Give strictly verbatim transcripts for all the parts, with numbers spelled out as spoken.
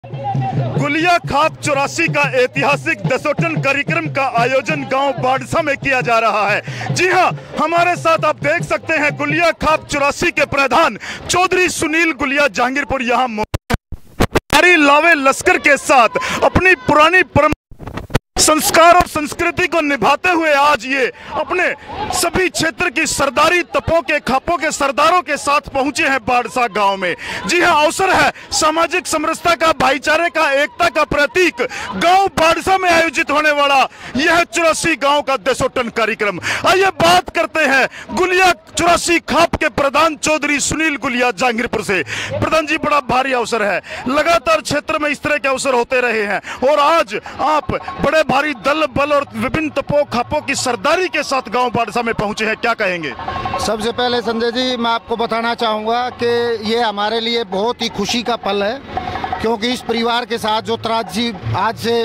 गुलिया खाप चौरासी का ऐतिहासिक दसोटन कार्यक्रम का आयोजन गांव बाड़सा में किया जा रहा है। जी हां, हमारे साथ आप देख सकते हैं गुलिया खाप चौरासी के प्रधान चौधरी सुनील गुलिया जहांगीरपुर यहां लावे लश्कर के साथ अपनी पुरानी परंपरा संस्कार और संस्कृति को निभाते हुए आज ये अपने सभी क्षेत्र की सरदारी तपों के खापों के सरदारों के साथ पहुंचे हैं बाड़सा गांव में। जी हां, अवसर है सामाजिक समरसता का, भाईचारे का, एकता का प्रतीक गांव बाड़सा में आयोजित होने वाला यह चौरासी गांव का दसोटन कार्यक्रम। आइए बात करते हैं गुलिया चौरासी खाप के प्रधान चौधरी सुनील गुलिया जहांगीरपुर से। प्रधान जी, बड़ा भारी अवसर है, लगातार क्षेत्र में इस तरह के अवसर होते रहे हैं और आज आप बड़े भारी दल बल और विभिन्न तपो खापों की सरदारी के साथ गांव बाड़सा में पहुंचे हैं, क्या कहेंगे? सबसे पहले संजय जी, मैं आपको बताना चाहूँगा कि ये हमारे लिए बहुत ही खुशी का पल है, क्योंकि इस परिवार के साथ जो त्रासदी आज से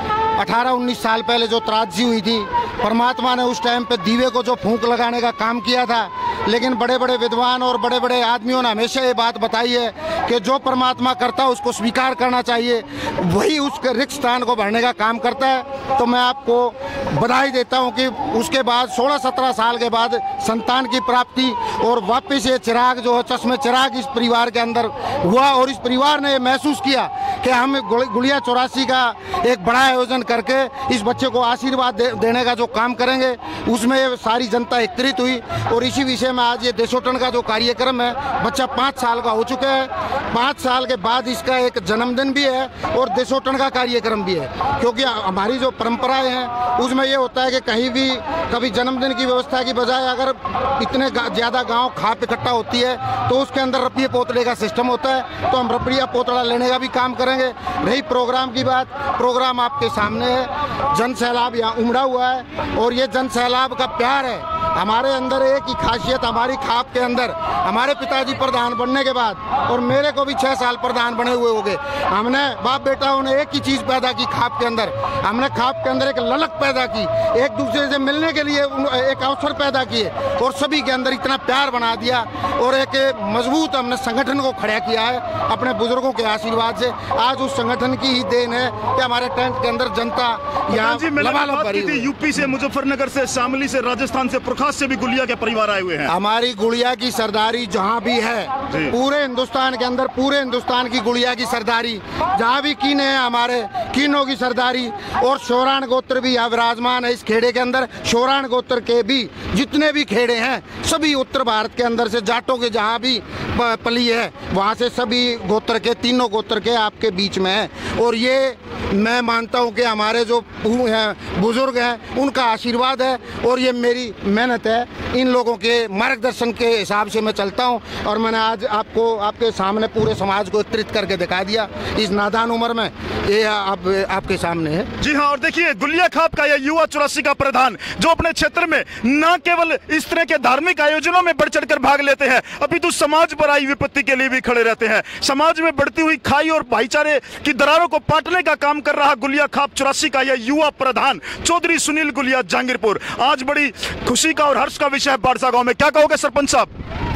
अठारह उन्नीस साल पहले जो त्रासदी हुई थी, परमात्मा ने उस टाइम पे दीवे को जो फूंक लगाने का काम किया था, लेकिन बड़े बड़े विद्वान और बड़े बड़े आदमियों ने हमेशा ये बात बताई है कि जो परमात्मा करता है उसको स्वीकार करना चाहिए, वही उसके रिक्त स्थान को भरने का काम करता है। तो मैं आपको बधाई देता हूं कि उसके बाद सोलह सत्रह साल के बाद संतान की प्राप्ति और वापस ये चिराग जो है चश्मे चिराग इस परिवार के अंदर हुआ और इस परिवार ने महसूस किया कि हम गुलिया चौरासी का एक बड़ा आयोजन करके इस बच्चे को आशीर्वाद दे, देने का जो काम करेंगे, उसमें सारी जनता एकत्रित हुई और इसी विषय में आज ये दसोटन का जो कार्यक्रम है, बच्चा पाँच साल का हो चुका है, पाँच साल के बाद इसका एक जन्मदिन भी है और दसोटन का कार्यक्रम भी है। क्योंकि हमारी जो परंपराएं हैं उसमें ये होता है कि कहीं भी कभी जन्मदिन की व्यवस्था की बजाय अगर इतने ज़्यादा गांव खाप इकट्ठा होती है तो उसके अंदर रपिया पोतले का सिस्टम होता है, तो हम रपिया पोतला लेने का भी काम करेंगे। रही प्रोग्राम की बात, प्रोग्राम आपके सामने है, जन सैलाब यहाँ उमड़ा हुआ है और ये जन सैलाब का प्यार है। हमारे अंदर एक ही खासियत, हमारी खाप के अंदर हमारे पिताजी प्रधान बनने के बाद और मेरे को भी छः साल प्रधान बने हुए हो गए, हमने बाप बेटाओं ने एक ही चीज़ पैदा की खाप के अंदर, हमने खाप के अंदर एक ललक पैदा की, एक दूसरे से मिलने के लिए एक अवसर पैदा किए और सभी के अंदर इतना प्यार बना दिया और एक मजबूत हमने संगठन को खड़ा किया है अपने बुजुर्गों के आशीर्वाद से। आज उस संगठन की ही देन है कि हमारे टेंट के अंदर जनता यहाँ लबालब भरी हुई। यूपी से, मुजफ्फरनगर से, शामली से, राजस्थान से, प्रकाश से भी गुलिया के परिवार आए हुए हैं। हमारी गुलिया की सरदारी जहाँ भी है पूरे हिंदुस्तान के अंदर, पूरे हिंदुस्तान की गुलिया की सरदारी जहाँ भी कीने हैं, हमारे कीनों की सरदारी और शोरान गोत्र भी यहाँ विराजमान है इस खेड़े के अंदर। शोरान गोत्र के भी जितने भी खेड़े हैं सभी उत्तर भारत के अंदर से जाटों के जहाँ भी पली है वहाँ से सभी गोत्र के, तीनों गोत्र के आपके बीच में है और ये मैं मानता हूँ कि हमारे जो बुजुर्ग हैं उनका आशीर्वाद है और ये मेरी मेहनत है, इन लोगों के मार्गदर्शन के हिसाब से मैं चलता हूँ और मैंने आज आपको आपके सामने पूरे समाज को एकत्रित करके दिखा दिया इस नादान उम्र में, ये आप, आपके सामने है। जी हाँ, और देखिए गुलिया खाप का यह युवा चौरासी का प्रधान जो अपने क्षेत्र में न केवल इस तरह के धार्मिक आयोजनों में बढ़ चढ़कर भाग लेते हैं, अपितु समाज पर आई विपत्ति के लिए भी खड़े रहते हैं। समाज में बढ़ती हुई खाई और भाईचारे की दरारों को पाटने का काम कर रहा गुलिया खाप चौरासी का यह युवा प्रधान चौधरी सुनील गुलिया जहांगीरपुर आज बड़ी खुशी का और हर्ष का विषय है बाड़सा गांव में। क्या कहोगे सरपंच साहब?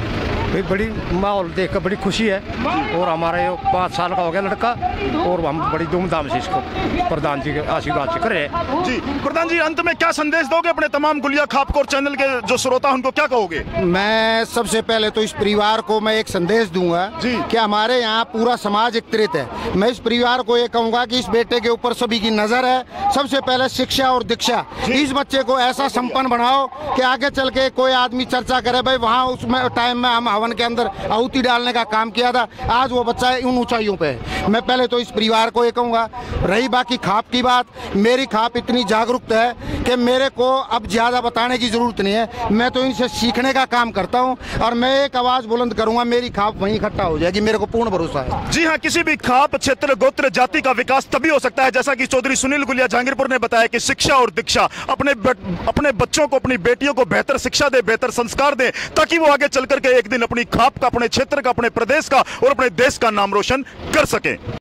बड़ी माहौल देखकर बड़ी खुशी है और हमारे पाँच साल का हो गया लड़का और हम बड़ी धूमधाम से इसको प्रधान जी के आशीर्वाद से कर रहे हैं। जी प्रधान जी, अंत में क्या संदेश दोगे अपने तमाम गुलिया खाप को और चैनल के जो श्रोता उनको क्या कहोगे? मैं सबसे पहले तो इस परिवार को मैं एक संदेश दूंगा कि हमारे यहाँ पूरा समाज एकत्रित है। मैं इस परिवार को ये कहूँगा कि इस बेटे के ऊपर सभी की नज़र है। सबसे पहले शिक्षा और दीक्षा, इस बच्चे को ऐसा संपन्न बनाओ कि आगे चल के कोई आदमी चर्चा करे भाई वहाँ उस टाइम में हम के अंदर आहुति डालने का काम किया था, आज वो बच्चा उन ऊंचाइयों पे है। मैं पहले तो इस परिवार को ये कहूँगा। रही बाकी खाप की बात, मेरी खाप इतनी जागरूक है कि मेरे को अब ज़्यादा बताने की ज़रूरत नहीं है, मैं तो इनसे सीखने का काम करता हूँ और मैं एक आवाज़ बुलंद करूँगा, मेरी खाप वहीं इकट्ठा हो जाएगी, मेरे को पूर्ण भरोसा है। जी हाँ, किसी भी खाप, क्षेत्र, गोत्र, जाति का विकास तभी हो सकता है जैसा कि चौधरी सुनील गुलिया जहांगीरपुर ने बताया कि शिक्षा और दीक्षा, अपने अपने बच्चों को, अपनी बेटियों को बेहतर शिक्षा दे, बेहतर संस्कार दे, ताकि वो आगे चल करके एक दिन अपनी खाप का, अपने क्षेत्र का, अपने प्रदेश का और अपने देश का नाम रोशन कर सके।